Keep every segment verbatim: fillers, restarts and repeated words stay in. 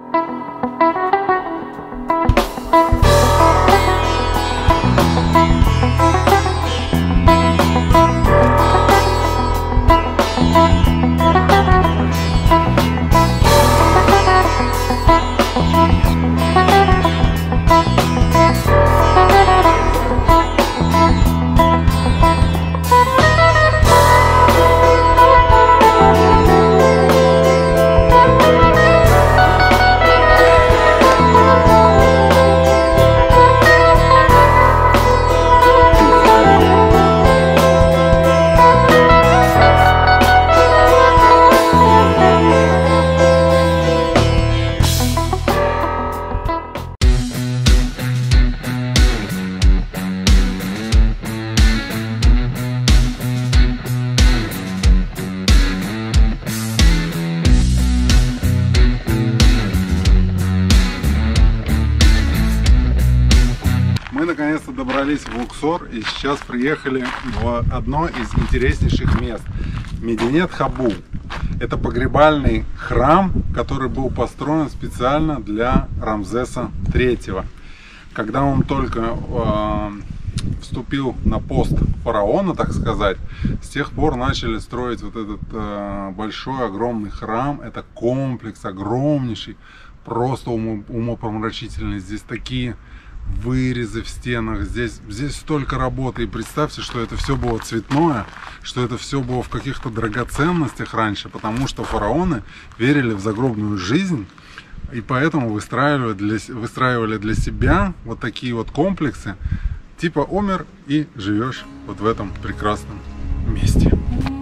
Мы наконец-то добрались в Луксор и сейчас приехали в одно из интереснейших мест – Мединет Хабу. Это погребальный храм, который был построен специально для Рамзеса третьего. Когда он только э, вступил на пост фараона, так сказать, с тех пор начали строить вот этот э, большой, огромный храм. Это комплекс огромнейший, просто умопомрачительный. Здесь такие вырезы в стенах, здесь, здесь столько работы. И представьте, что это все было цветное, что это все было в каких-то драгоценностях раньше, потому что фараоны верили в загробную жизнь, и поэтому выстраивали для, выстраивали для себя вот такие вот комплексы, типа умер и живешь вот в этом прекрасном месте.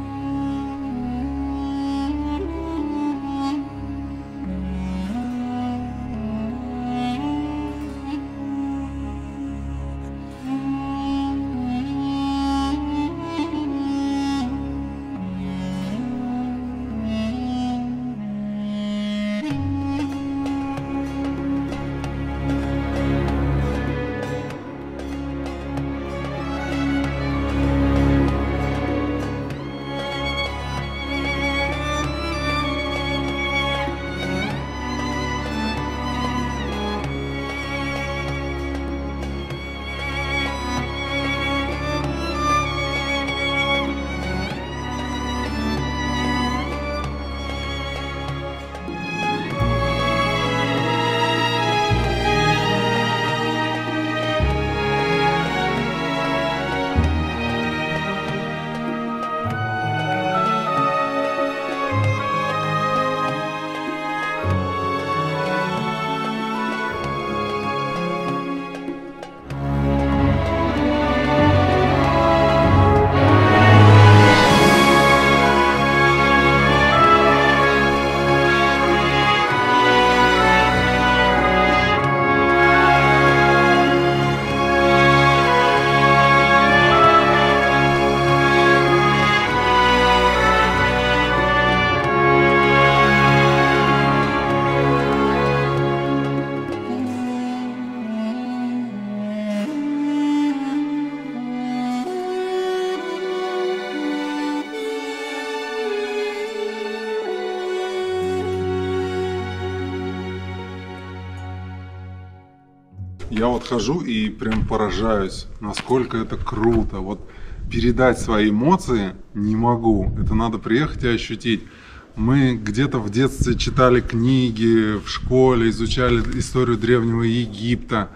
Я вот хожу и прям поражаюсь, насколько это круто. Вот передать свои эмоции не могу. Это надо приехать и ощутить. Мы где-то в детстве читали книги, в школе изучали историю Древнего Египта,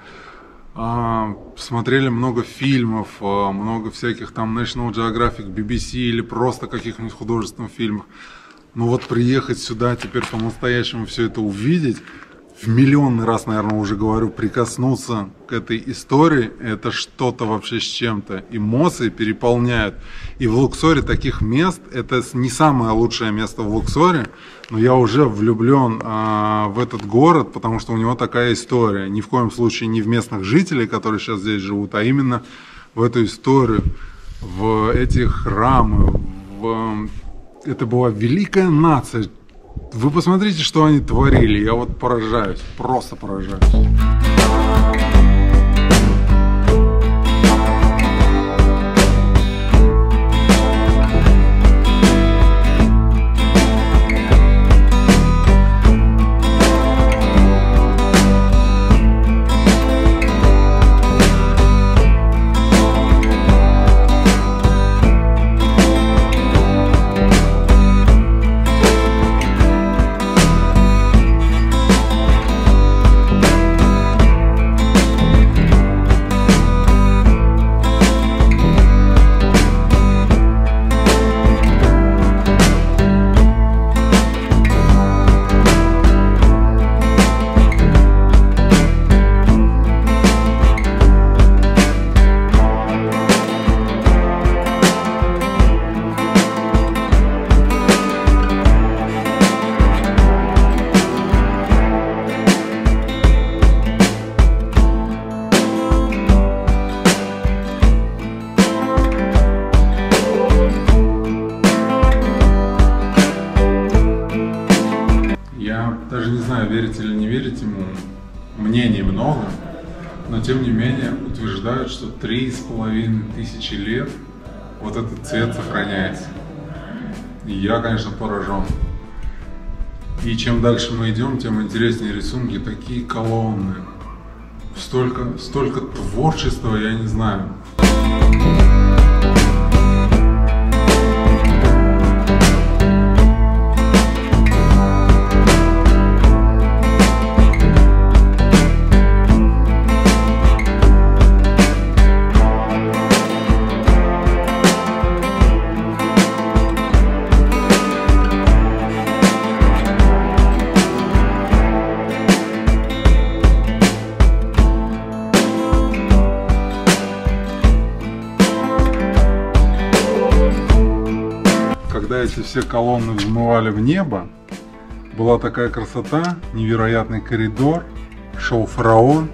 смотрели много фильмов, много всяких там National Geographic, би би си или просто каких-нибудь художественных фильмов. Но вот приехать сюда теперь по-настоящему все это увидеть, в миллионный раз, наверное, уже говорю, прикоснуться к этой истории, это что-то вообще с чем-то. Эмоции переполняют. И в Луксоре таких мест, это не самое лучшее место в Луксоре, но я уже влюблен а, в этот город, потому что у него такая история. Ни в коем случае не в местных жителей, которые сейчас здесь живут, а именно в эту историю, в эти храмы. В... Это была великая нация. Вы посмотрите, что они творили. Я вот поражаюсь, просто поражаюсь. знаю, верить или не верить ему, мнений много, но тем не менее утверждают, что три с половиной тысячи лет вот этот цвет сохраняется. И я, конечно, поражен. И чем дальше мы идем, тем интереснее рисунки, такие колонны. Столько, столько творчества, я не знаю. Когда эти все колонны взмывали в небо, была такая красота, невероятный коридор, шел фараон.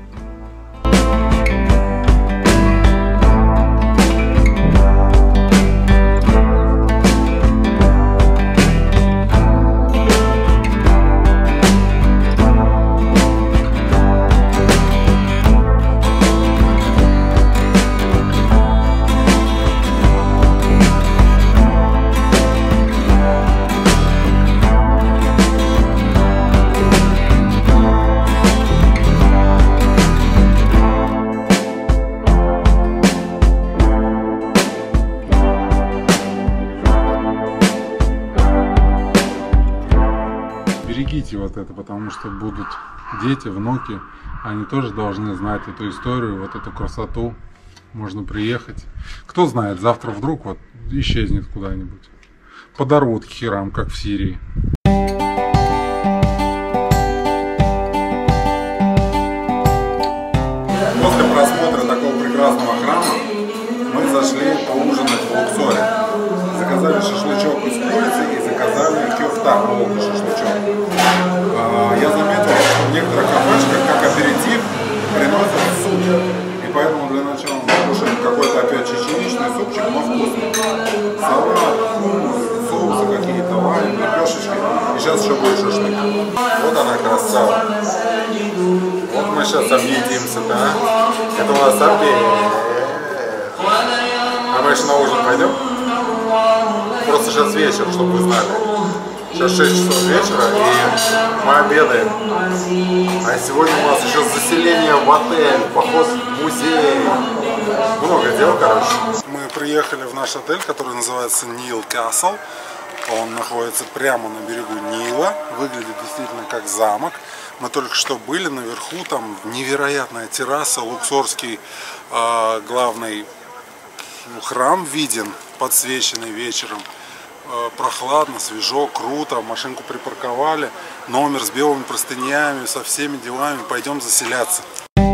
Берегите вот это, потому что будут дети, внуки, они тоже должны знать эту историю, вот эту красоту. Можно приехать. Кто знает, завтра вдруг вот исчезнет куда-нибудь. Подорвут к херам, как в Сирии. После просмотра такого прекрасного храма мы зашли поужинать в Луксоре. Заказали шашлычок из курицы и заказали кёфта, полный шашлычок. Я заметил, что в некоторых кафешках как аперитив приносят суп. И поэтому для начала мы кушаем какой-то опять чечевичный супчик, но вкусный. Салат, хумус, соусы какие-то, лайм, лепешечки. И сейчас еще будет шашлык. Вот она красава. Вот мы сейчас объедимся, да? Это у нас обед. А мы еще на ужин пойдем? Просто сейчас вечер, чтобы вы знали. Сейчас шесть часов вечера, и мы обедаем. А сегодня у нас еще заселение в отель, поход в музей. Много дел, короче. Мы приехали в наш отель, который называется Нил Касл. Он находится прямо на берегу Нила. Выглядит действительно как замок. Мы только что были наверху, там невероятная терраса, луксорский э, главный храм виден, подсвеченный вечером. Прохладно, свежо, круто, машинку припарковали, номер с белыми простынями, со всеми делами, пойдем заселяться.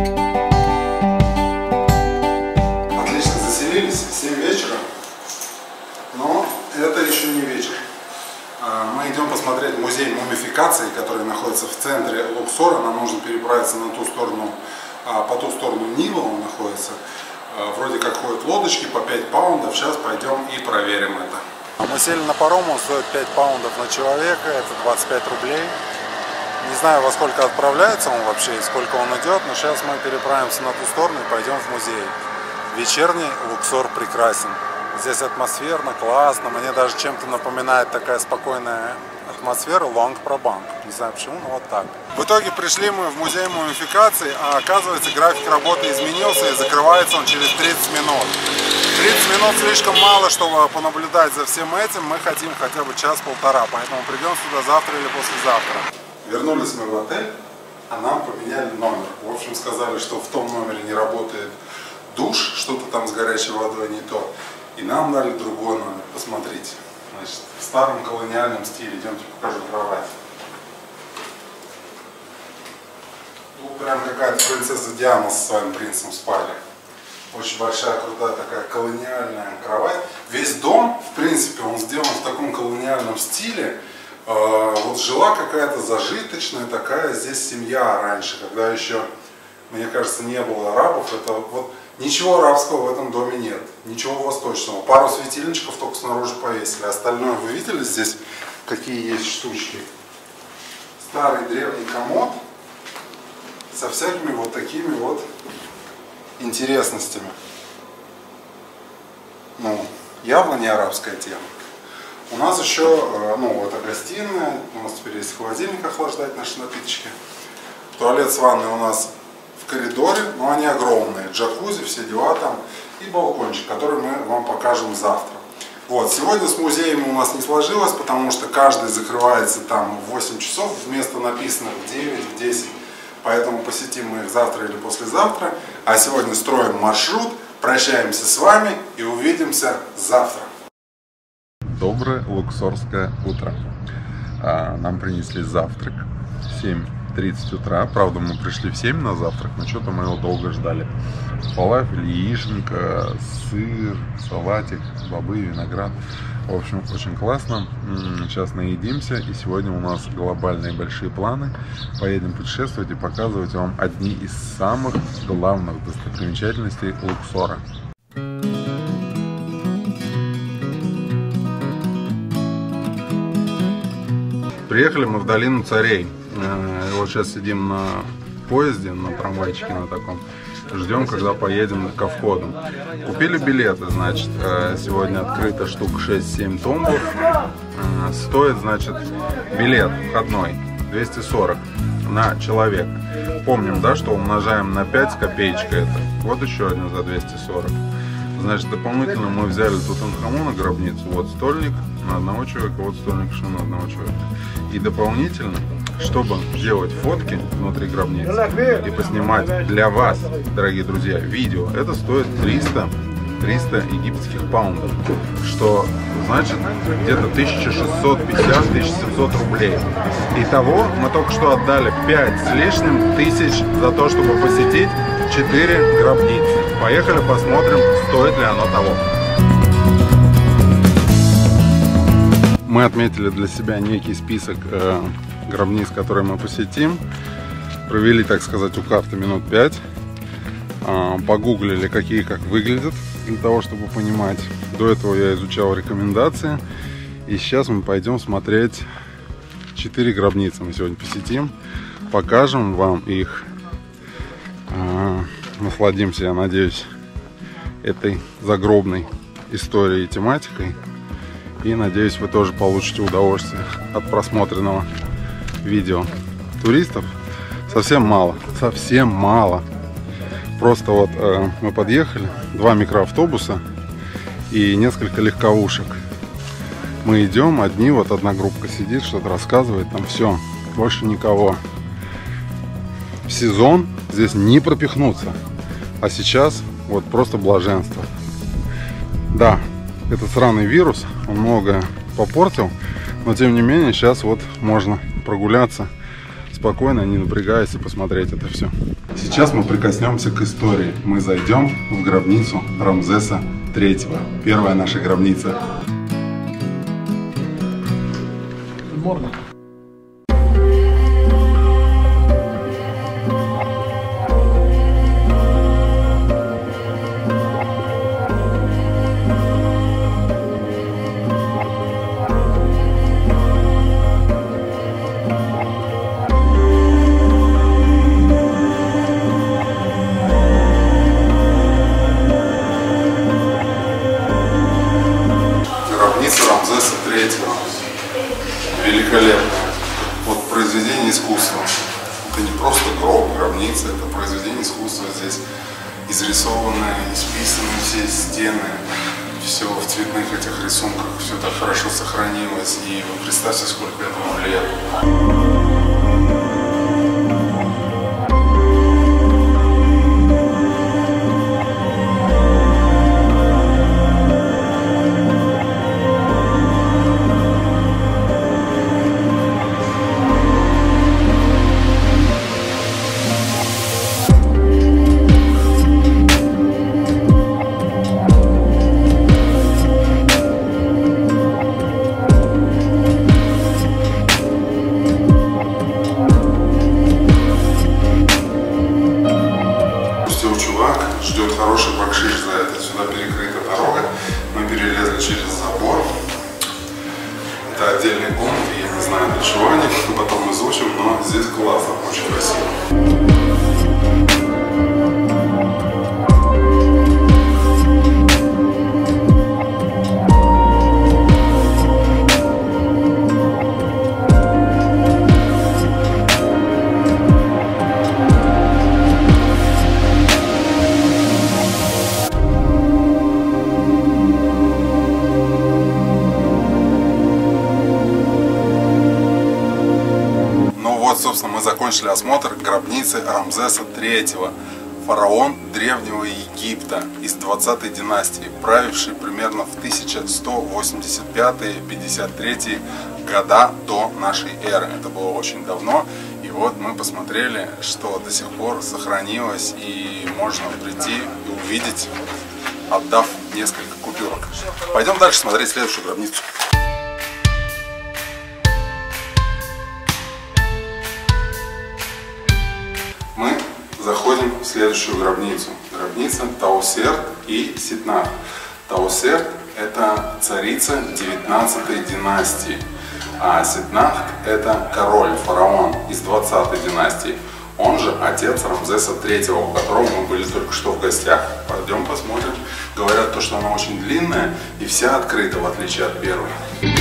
Отлично заселились, семь вечера, но это еще не вечер. Мы идем посмотреть музей мумификации, который находится в центре Луксора. Нам нужно переправиться на ту сторону, по ту сторону Нила он находится. Вроде как ходят лодочки по пять паундов, сейчас пойдем и проверим это. Мы сели на паром, он стоит пять паундов на человека, это двадцать пять рублей. Не знаю, во сколько отправляется он вообще и сколько он идет, но сейчас мы переправимся на ту сторону и пойдем в музей. Вечерний Луксор прекрасен. Здесь атмосферно, классно, мне даже чем-то напоминает такая спокойная атмосфера Лонг-Прабанк. Не знаю почему, но вот так. В итоге пришли мы в музей мумификации, а оказывается график работы изменился и закрывается он через тридцать минут. тридцать минут слишком мало, чтобы понаблюдать за всем этим. Мы хотим хотя бы час-полтора, поэтому придем сюда завтра или послезавтра. Вернулись мы в отель, а нам поменяли номер. В общем, сказали, что в том номере не работает душ, что-то там с горячей водой не то. И нам дали другой номер. Посмотрите. Значит, в старом колониальном стиле. Идемте покажу кровать. Тут прям какая-то принцесса Диана со своим принцем спали. Очень большая, крутая такая колониальная кровать. Весь дом, в принципе, он сделан в таком колониальном стиле. Вот жила какая-то зажиточная такая здесь семья раньше, когда еще, мне кажется, не было арабов. Это вот ничего арабского в этом доме нет, ничего восточного. Пару светильничков только снаружи повесили. Остальное вы видели здесь, какие есть штучки? старый древний комод со всякими вот такими вот интересностями. Ну, явно не арабская тема. У нас еще, ну, это гостиная, у нас теперь есть холодильник охлаждать наши напиточки. Туалет с ванной у нас в коридоре, но они огромные. Джакузи, все дела там. И балкончик, который мы вам покажем завтра. Вот, сегодня с музеями у нас не сложилось, потому что каждый закрывается там в восемь часов, вместо написанных в девять, в десять. Поэтому посетим мы их завтра или послезавтра. А сегодня строим маршрут, прощаемся с вами и увидимся завтра. Доброе луксорское утро. Нам принесли завтрак в семь тридцать утра. Правда, мы пришли в семь на завтрак, но что-то мы его долго ждали. Фалафель, яичница, сыр, салатик, бобы, виноград. В общем, очень классно. Сейчас наедимся, и сегодня у нас глобальные большие планы. Поедем путешествовать и показывать вам одни из самых главных достопримечательностей Луксора. Приехали мы в долину царей. Вот сейчас сидим на поезде, на трамвайчике на таком. Ждем, когда поедем ко входу. Купили билеты, значит, сегодня открыто штук шесть-семь томбов. Стоит, значит, билет входной двести сорок на человека. Помним, да, что умножаем на пять с копеечкой это. Вот еще один за двести сорок. Значит, дополнительно мы взяли Тутанхамона гробницу. Вот стольник на одного человека, вот стольник еще на одного человека. И дополнительно, чтобы сделать фотки внутри гробницы и поснимать для вас, дорогие друзья, видео, это стоит триста египетских паундов, что значит где-то тысяча шестьсот пятьдесят — тысяча семьсот рублей. Итого мы только что отдали пять с лишним тысяч за то, чтобы посетить четыре гробницы. Поехали посмотрим, стоит ли оно того. Мы отметили для себя некий список э, гробниц, которые мы посетим. Провели, так сказать, у карты минут пять. Э, погуглили, какие как выглядят, для того, чтобы понимать. До этого я изучал рекомендации. И сейчас мы пойдем смотреть четыре гробницы. Мы сегодня посетим. Покажем вам их. Э, насладимся, я надеюсь, этой загробной историей и тематикой. И надеюсь, вы тоже получите удовольствие от просмотренного видео. Туристов совсем мало, совсем мало. Просто вот э, мы подъехали, два микроавтобуса и несколько легковушек. Мы идем, одни, вот одна группа сидит, что-то рассказывает, там все, больше никого. В сезон здесь не пропихнуться, а сейчас вот просто блаженство. Да, этот сраный вирус, он многое попортил, но тем не менее сейчас вот можно прогуляться спокойно, не напрягаясь, и посмотреть это все. Сейчас мы прикоснемся к истории. Мы зайдем в гробницу Рамзеса третьего. Первая наша гробница. Великолепно. Вот произведение искусства. Это не просто гроб, гробница, это произведение искусства. Здесь изрисованные, исписаны все стены, все в цветных этих рисунках, все так хорошо сохранилось. И вы представьте, сколько этому лет. Ждет хороший бакшиш за это. Сюда перекрыта дорога. Мы перелезли через забор. Это отдельный комнат. Не знаю, для чего они, потом изучим, но здесь классно, очень красиво. Собственно, мы закончили осмотр гробницы Рамзеса третьего, фараон Древнего Египта из двадцатой династии, правивший примерно в тысяча сто восемьдесят пятый — пятьдесят третий года до нашей эры. Это было очень давно, и вот мы посмотрели, что до сих пор сохранилось, и можно прийти и увидеть, отдав несколько купюрок. Пойдем дальше смотреть следующую гробницу. Мы заходим в следующую гробницу. Гробница Таусерт и Сетнахт. Таусерт – это царица девятнадцатой династии, а Сетнахт – это король, фараон из двадцатой династии. Он же отец Рамзеса третьего, у которого мы были только что в гостях. Пойдем посмотрим. Говорят, то, что она очень длинная и вся открыта, в отличие от первой.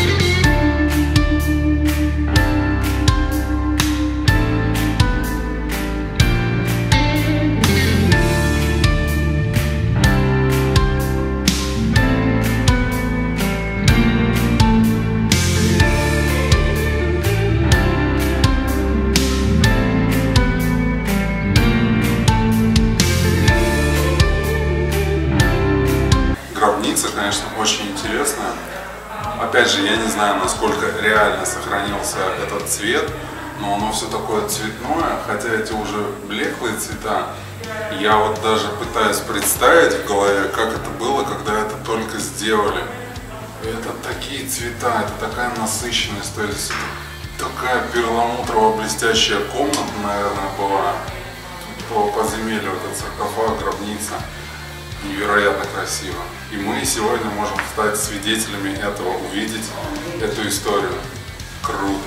Конечно, очень интересная. Опять же, я не знаю, насколько реально сохранился этот цвет, но оно все такое цветное, хотя эти уже блеклые цвета. Я вот даже пытаюсь представить в голове, как это было, когда это только сделали. Это такие цвета, это такая насыщенность, то есть такая перламутрово-блестящая комната, наверное, была по подземелью, этот саркофаг, гробница. Невероятно красиво. И мы сегодня можем стать свидетелями этого, увидеть эту историю. Круто.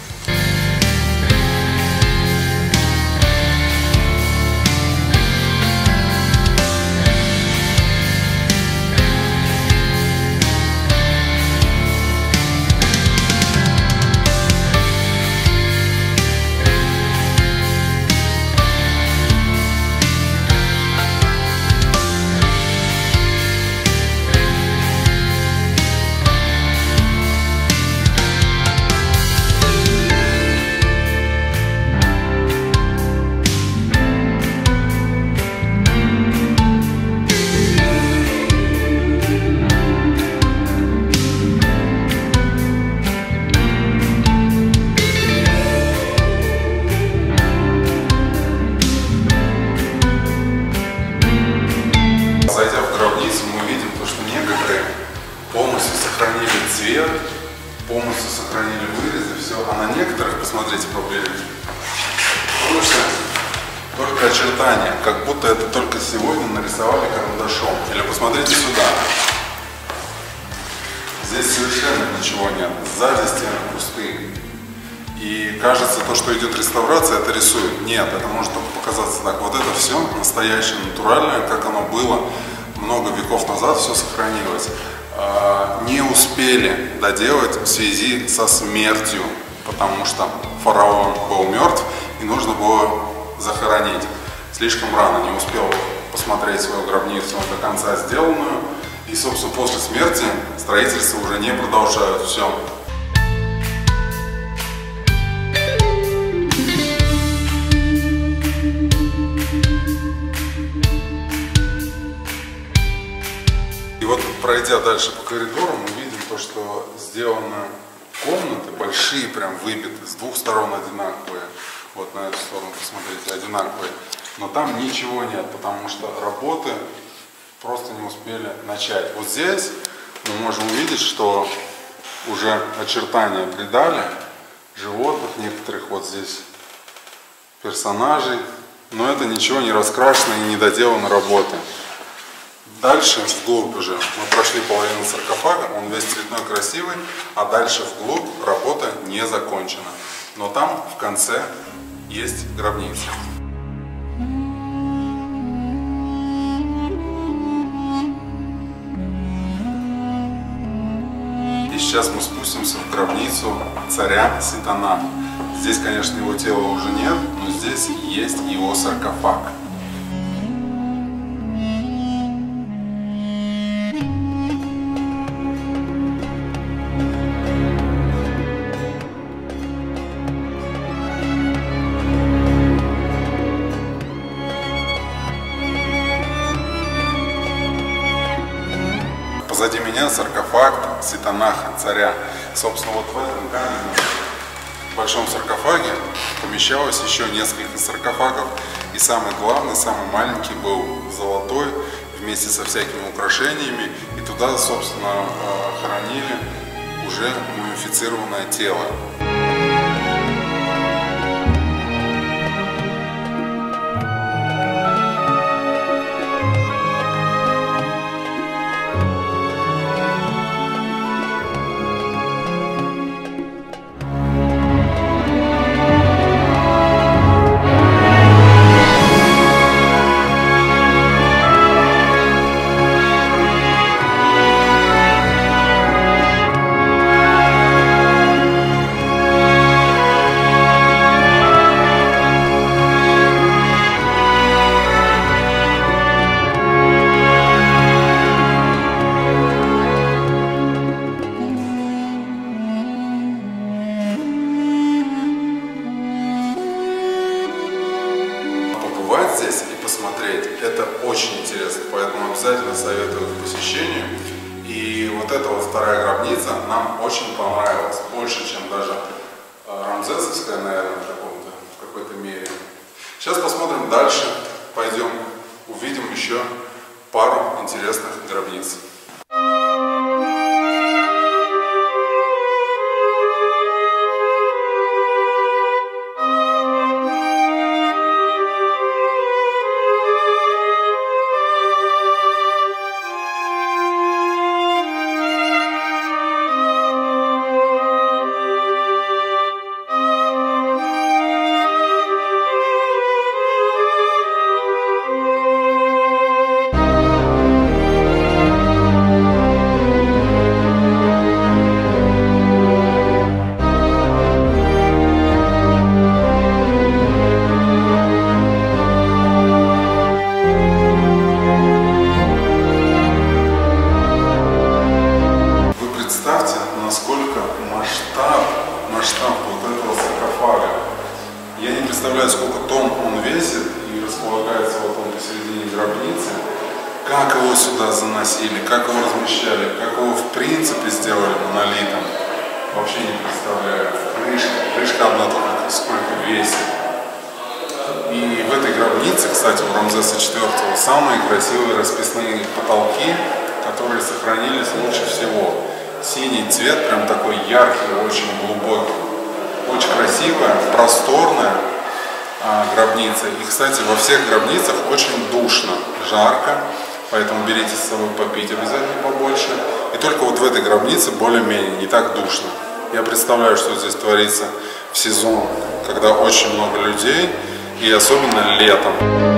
Полностью сохранили вырезы, все. А на некоторых, посмотрите поближе, потому что только очертания, как будто это только сегодня нарисовали карандашом. Или посмотрите сюда. Здесь совершенно ничего нет. Сзади стены пустые. И кажется, то, что идет реставрация, это рисует. Нет, это может только показаться так. Вот это все настоящее, натуральное, как оно было много веков назад, все сохранилось. Не успели доделать в связи со смертью, потому что фараон был мертв и нужно было захоронить. Слишком рано, не успел посмотреть свою гробницу до конца сделанную. И, собственно, после смерти строительство уже не продолжают. Все. Вот, пройдя дальше по коридору, мы видим то, что сделаны комнаты большие, прям выбиты, с двух сторон одинаковые. Вот на эту сторону, посмотрите, одинаковые. Но там ничего нет, потому что работы просто не успели начать. Вот здесь мы можем увидеть, что уже очертания придали животных, некоторых вот здесь персонажей. Но это ничего не раскрашено и не доделано работы. Дальше вглубь уже мы прошли половину саркофага, он весь цветной, красивый, а дальше вглубь работа не закончена. Но там в конце есть гробница. И сейчас мы спустимся в гробницу царя Ситана. Здесь, конечно, его тела уже нет, но здесь есть его саркофаг. Позади меня саркофаг Ситанаха, царя. Собственно, вот в этом каменном большом саркофаге помещалось еще несколько саркофагов. И самый главный, самый маленький был золотой, вместе со всякими украшениями. И туда, собственно, хоронили уже мумифицированное тело. Здесь и посмотреть, это очень интересно, поэтому обязательно советую к посещению. И вот эта вот вторая гробница нам очень понравилась, больше, чем даже рамзесовская, наверное, в каком-то, в какой-то мере. Сейчас посмотрим дальше, пойдем, увидим еще пару интересных гробниц. Представляю, сколько тонн он весит и располагается вот он посередине гробницы. Как его сюда заносили, как его размещали, как его в принципе сделали монолитом, вообще не представляю. Крышка, крышка одна только сколько весит. И в этой гробнице, кстати, у Рамзеса четвёртого самые красивые расписные потолки, которые сохранились лучше всего. Синий цвет, прям такой яркий, очень глубокий. Очень красивая, просторная а, гробница. И, кстати, во всех гробницах очень душно, жарко, поэтому берите с собой попить обязательно побольше. И только вот в этой гробнице более-менее не так душно. Я представляю, что здесь творится в сезон, когда очень много людей, и особенно летом.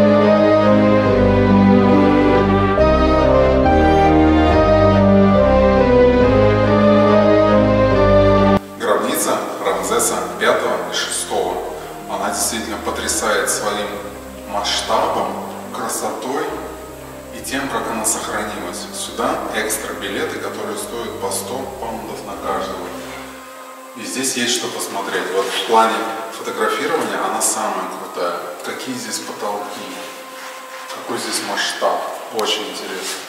пятого и шестого. Она действительно потрясает своим масштабом, красотой и тем, как она сохранилась. Сюда экстра билеты, которые стоят по сто паундов на каждого. И здесь есть что посмотреть. Вот в плане фотографирования она самая крутая. Какие здесь потолки, какой здесь масштаб. Очень интересно.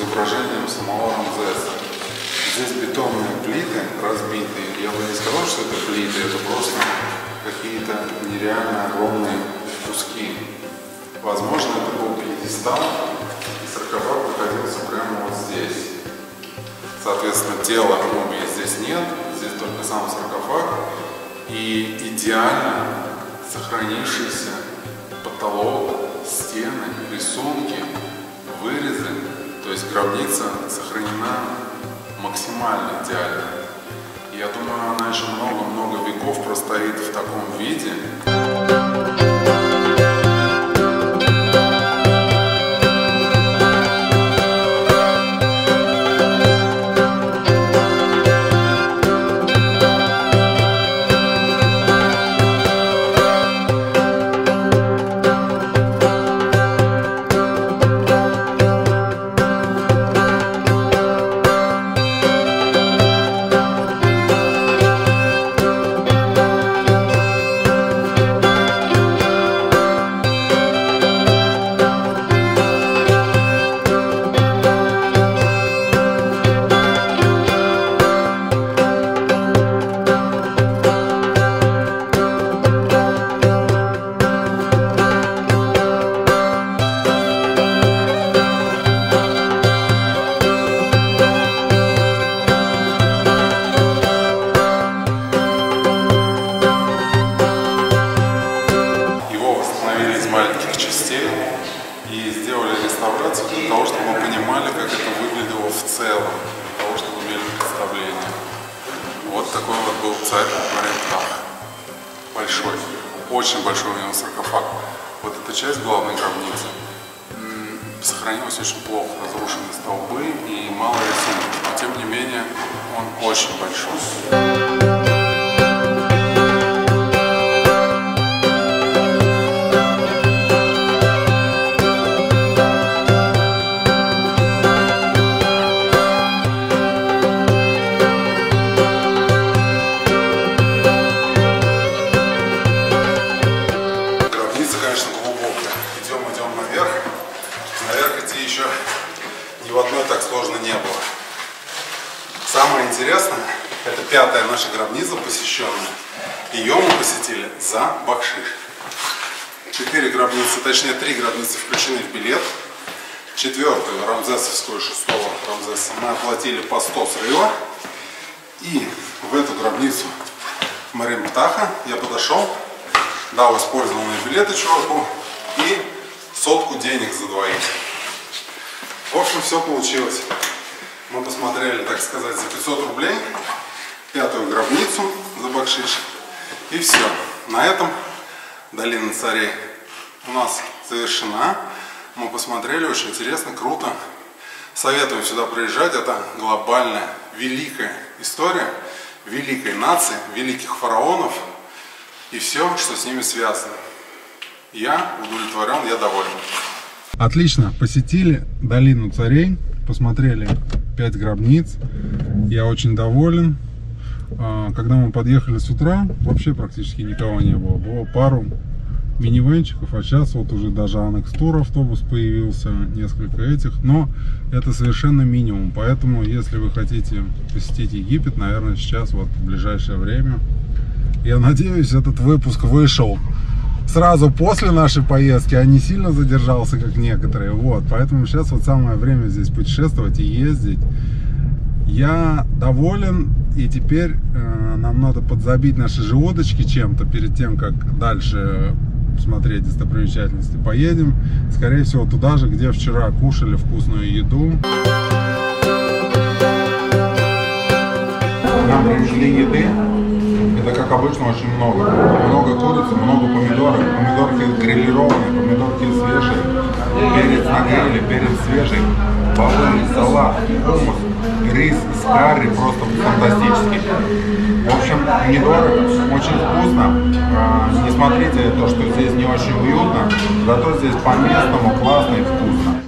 изображением самого Рамзеса. Здесь бетонные плиты разбитые. Я бы не сказал, что это плиты, это просто какие-то нереально огромные куски. Возможно, это был пьедестал, и саркофаг находился прямо вот здесь. Соответственно, тела мумии здесь нет, здесь только сам саркофаг и идеально сохранившийся потолок, стены, рисунки, вырезы. То есть гробница сохранена максимально идеально. Я думаю, она еще много-много веков простоит в таком виде. И сделали реставрацию для того, чтобы мы понимали, как это выглядело в целом, для того, чтобы имели представление. Вот такой вот был царь Марем-Птах. Большой, очень большой у него саркофаг. Вот эта часть главной гробницы сохранилась очень плохо, разрушены столбы и мало рисунков, но тем не менее он очень большой. Еще ни в одной так сложно не было. Самое интересное, это пятая наша гробница посещенная. Ее мы посетили за бакшиш. Четыре гробницы, точнее три гробницы включены в билет. Четвертую, рамзесовскую, шестого Рамзеса, мы оплатили по сто срыва. И в эту гробницу Марем-Птаха я подошел, дал использованные билеты чуваку и сотку денег за двоих. В общем, все получилось. Мы посмотрели, так сказать, за пятьсот рублей пятую гробницу за бакшиш. И все. На этом долина царей у нас завершена. Мы посмотрели, очень интересно, круто. Советую сюда приезжать. Это глобальная, великая история великой нации, великих фараонов и все, что с ними связано. Я удовлетворен, я доволен. Отлично, посетили долину царей, посмотрели пять гробниц, я очень доволен. Когда мы подъехали с утра, вообще практически никого не было, было пару минивенчиков, а сейчас вот уже даже Анекс-тур автобус появился, несколько этих, но это совершенно минимум, поэтому если вы хотите посетить Египет, наверное, сейчас вот в ближайшее время, я надеюсь, этот выпуск вышел сразу после нашей поездки, а не сильно задержался, как некоторые. Вот, поэтому сейчас вот самое время здесь путешествовать и ездить. Я доволен, и теперь э, нам надо подзабить наши желудочки чем-то перед тем, как дальше смотреть достопримечательности. Поедем, скорее всего, туда же, где вчера кушали вкусную еду. Нам принесли еды. Это, как обычно, очень много. Много курицы, много помидоров. Помидорки грилированные, помидорки свежие. Перец на гриле, перец свежий. Бавлы, салат, хумус, рис с карри, просто фантастический. В общем, недорого, очень вкусно. Не смотрите то, что здесь не очень уютно, зато здесь по-местному классно и вкусно.